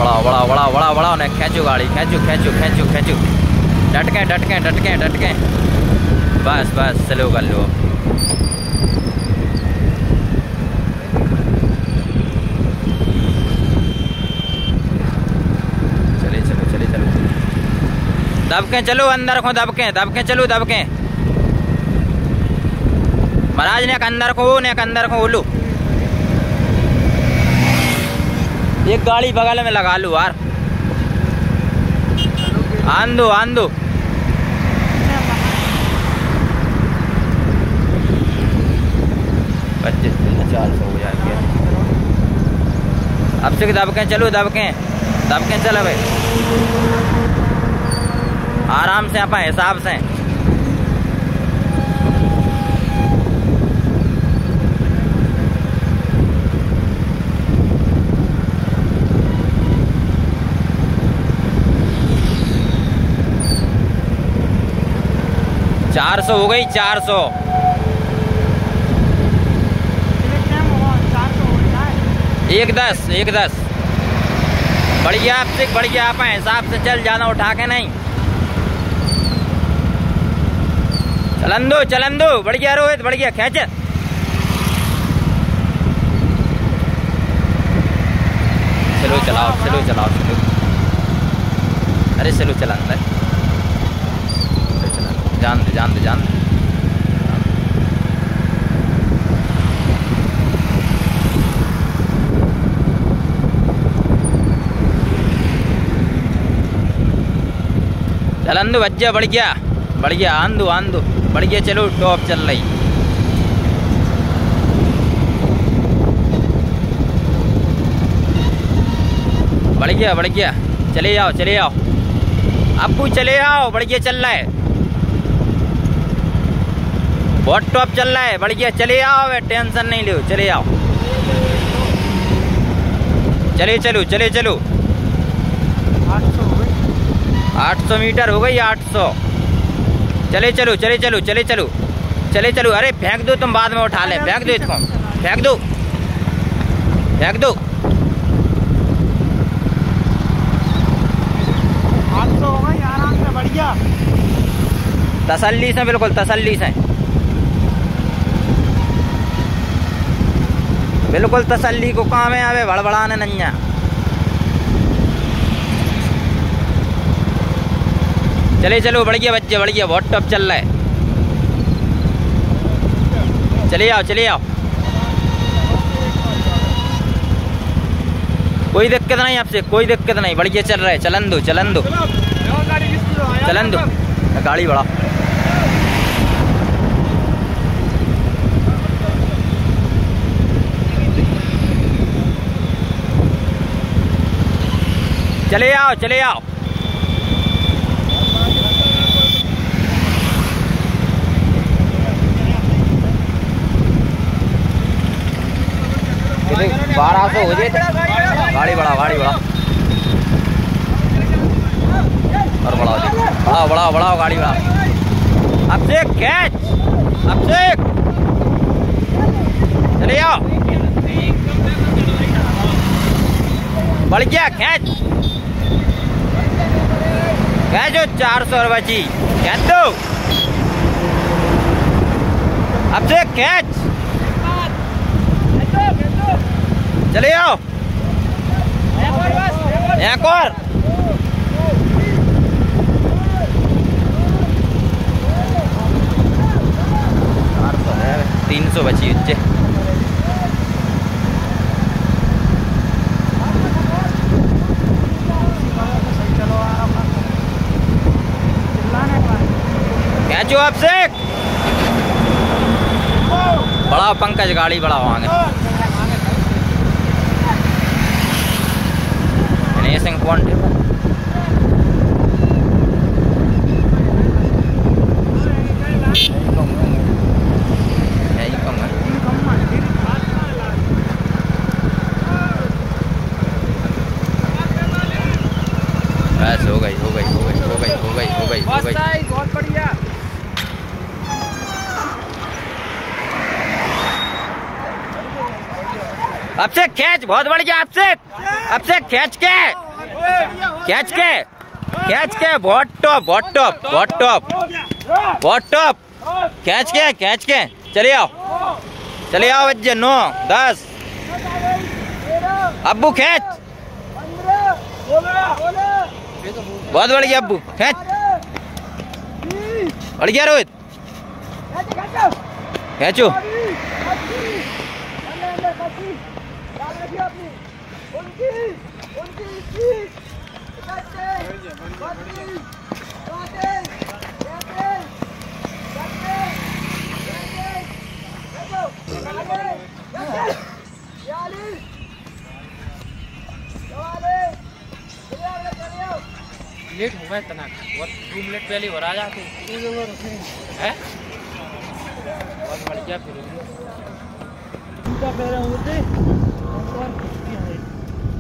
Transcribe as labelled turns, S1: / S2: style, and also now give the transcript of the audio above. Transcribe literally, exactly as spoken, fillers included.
S1: बढ़ाओ बढ़ाओ बढ़ाओ बढ़ाओ बढ़ाओ ने खींचो गाड़ी, खींचो खींचो खींचो खींचो, डटके डटके डटके डटके, बस बस स्लो कर लो। चले चलो चले चलो, दबके चलो, अंदर को दबके दबके चलो दबके। महाराज ने अंदर को ने अंदर को बोलो, एक गाड़ी बगल में लगा लो यार, आंदो आंदो। पच्चीस चार सौ हो जाएंगे। अब से दबके चलो, दबके दबके चलो भाई, आराम से अपने हिसाब से। चार सौ हो गई, चार सौ। एक दस एक दस बढ़िया, आपसे बढ़िया आप हिसाब से चल जाना, उठा के नहीं। चलन दो चलन दो, बढ़िया रोहित बढ़िया, खींच। चलो चलाओ चलो चलाओ चलो, अरे चलो चला अंदर, जान दे जान दे जान दे। चलन दो बच्चा, बढ़ गया बढ़ गया, आंदो आंदो बढ़ गया, चलो टॉप चल रही। बढ़ गया बढ़ गया, चले आओ चले आओ, आपको चले आओ, बढ़ गया चल रहा है, बहुत टॉप चल रहा है, बढ़िया चले आओ, टेंशन नहीं लो, चले आओ, चले चलो चले चलो। आठ सौ मीटर हो गई, आठ सौ। चले चलो चले चलो चले चलो चले चलो। अरे फेंक दो, तुम बाद में उठा ले, फेंक दो इसको, फेंक दो फेंक दो।
S2: आठ सौ हो गई, आराम से बढ़िया,
S1: तसल्ली से, बिल्कुल तसल्ली से, बिल्कुल तसल्ली को काम है, अबे बड़बड़ाने नन्या। चले चलो बढ़िया बच्चे, बढ़िया बहुत टॉप चल रहा है, चले आओ चले आओ, कोई दिक्कत नहीं आपसे, कोई दिक्कत नहीं, बढ़िया चल रहा है, चलन दो चलन दो चलन दो, गाड़ी बढ़ाओ। चले आओ चले आओ, बारह सौ हो जाए, गाड़ी बढ़ाओ गाड़ी बढ़ाओ, और बढ़ाओ बढ़ाओ बढ़ाओ बढ़ाओ गाड़ी बढ़ाओ। अब से कैच, अब से चले आओ, बढ़ गया कैच, कैच चार सौ बची, कैच दो, अब से कैच, चले आओ, एक और, तीन सौ बची बच्चे। कैचो आपसे, बढ़ाओ पंकज गाड़ी बढ़ाओ आगे, सिंह पॉइंट बस हो गई हो गई हो गई हो गई हो गई हो गई हो गई,
S2: बहुत बढ़िया।
S1: अब से खींच, बहुत बढ़िया, अब से अब से खींच के कैच के कैच के बहुत टॉप बहुत टॉप बहुत टॉप बहुत टॉप कैच के कैच के चले आओ चले आओ बच्चे। नौ दस अब्बू खींच बहुत बढ़िया अब्बू खींच बढ़ गया रोहित खींचो
S2: लेट हो गए इतना बहुत दो मिनट पहले और आ जाते हैं बहुत बढ़िया फिर